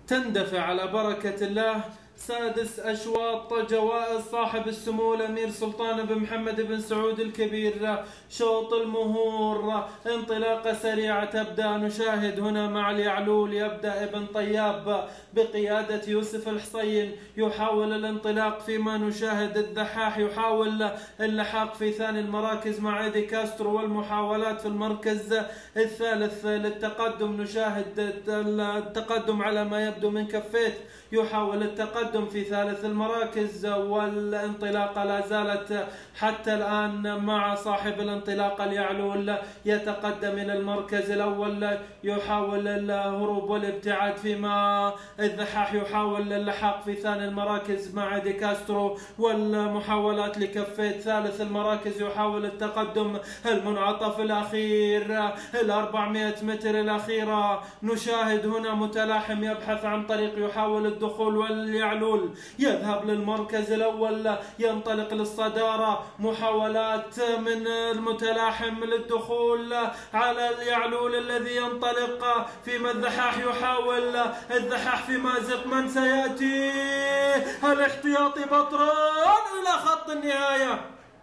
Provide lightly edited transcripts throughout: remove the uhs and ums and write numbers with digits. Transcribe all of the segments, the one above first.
تندفع على بركة الله. سادس أشواط جوائز صاحب السمو الأمير سلطان بن محمد بن سعود الكبير. شوط المهور، انطلاقة سريعة تبدأ. نشاهد هنا مع اليعلول يبدأ ابن طياب بقيادة يوسف الحصين يحاول الانطلاق، فيما نشاهد الدحاح يحاول اللحاق في ثاني المراكز مع ايدي كاسترو، والمحاولات في المركز الثالث للتقدم. نشاهد التقدم على ما يبدو من كفيت يحاول التقدم في ثالث المراكز، والانطلاقة لا زالت حتى الآن مع صاحب الانطلاقة اليعلول يتقدم إلى المركز الأول يحاول الهروب والابتعاد، فيما الدحاح يحاول اللحاق في ثاني المراكز مع دي كاسترو، والمحاولات لكفيت ثالث المراكز يحاول التقدم. المنعطف الأخير 400 متر الأخيرة، نشاهد هنا متلاحم يبحث عن طريق يحاول الدخول، واليعلول يذهب للمركز الأول ينطلق للصدارة. محاولات من المتلاحم للدخول على اليعلول الذي ينطلق، فيما الدحاح يحاول الدحاح في مازق. من سيأتي؟ الاحتياطي بطران إلى خط النهاية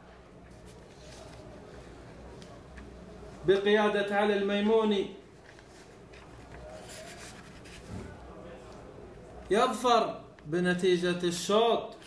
بقيادة علي الميموني، يظفر بنتيجة الشوط.